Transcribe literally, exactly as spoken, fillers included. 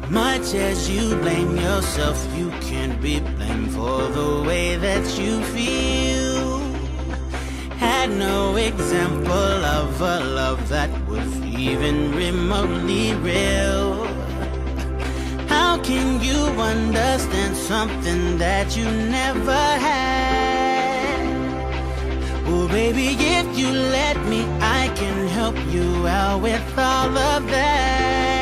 Much as you blame yourself, you can't be blamed for the way that you feel. Had no example of a love that was even remotely real. How can you understand something that you never had? Oh baby, if you let me, I can help you out with all of that.